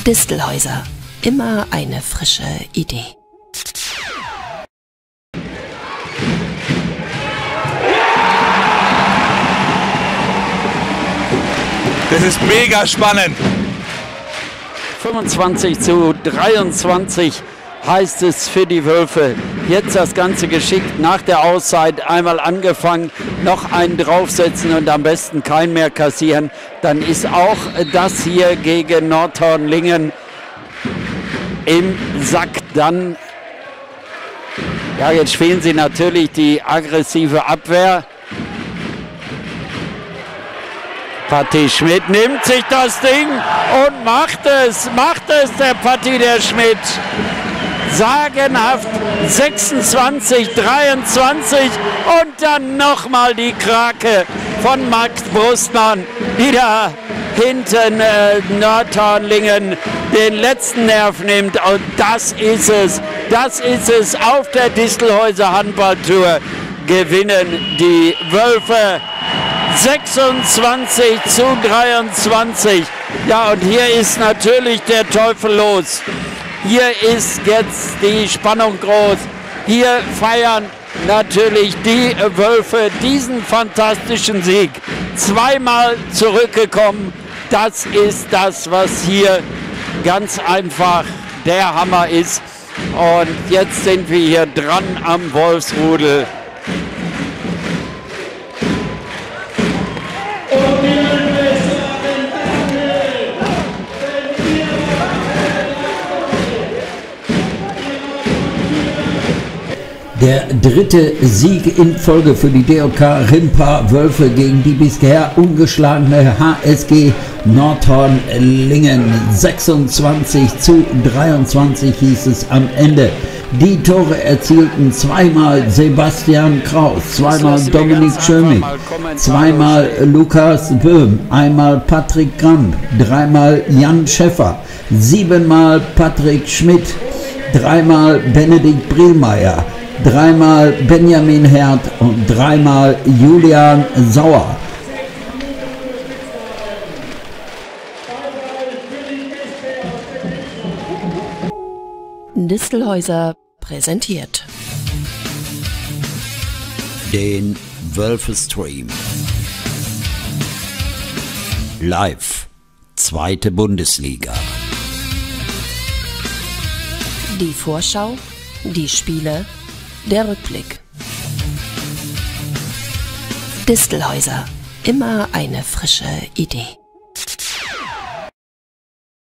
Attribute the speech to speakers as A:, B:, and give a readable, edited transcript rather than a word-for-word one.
A: Distelhäuser. Immer eine frische Idee.
B: Das ist mega spannend.
C: 25:23 heißt es für die Wölfe. Jetzt das Ganze geschickt nach der Auszeit einmal angefangen, noch einen draufsetzen und am besten keinen mehr kassieren. Dann ist auch das hier gegen Nordhornlingen im Sack. Dann, ja, jetzt spielen sie natürlich die aggressive Abwehr. Patti Schmidt nimmt sich das Ding und macht es, der Patti der Schmidt. Sagenhaft 26:23 und dann nochmal die Krake von Max Brustmann, die da hinten Nordhornlingen den letzten Nerv nimmt, und das ist es auf der Distelhäuser Handballtour. Gewinnen die Wölfe 26:23. Ja, und hier ist natürlich der Teufel los. Hier ist jetzt die Spannung groß. Hier feiern natürlich die Wölfe diesen fantastischen Sieg. Zweimal zurückgekommen. Das ist das, was hier ganz einfach der Hammer ist. Und jetzt sind wir hier dran am Wolfsrudel.
D: Der dritte Sieg in Folge für die DOK Rimpa Wölfe gegen die bisher ungeschlagene HSG Nordhornlingen. 26:23 hieß es am Ende. Die Tore erzielten zweimal Sebastian Kraus, zweimal Dominik Schömig, zweimal Lukas Böhm, einmal Patrick Gramm, dreimal Jan Schäffer, siebenmal Patrick Schmidt, dreimal Benedikt Brielmeier, dreimal Benjamin Herd und dreimal Julian Sauer.
A: Distelhäuser präsentiert
D: Den Wölfe-Stream. Live. Zweite Bundesliga.
A: die Vorschau, die Spiele, der Rückblick. Distelhäuser. Immer eine frische Idee.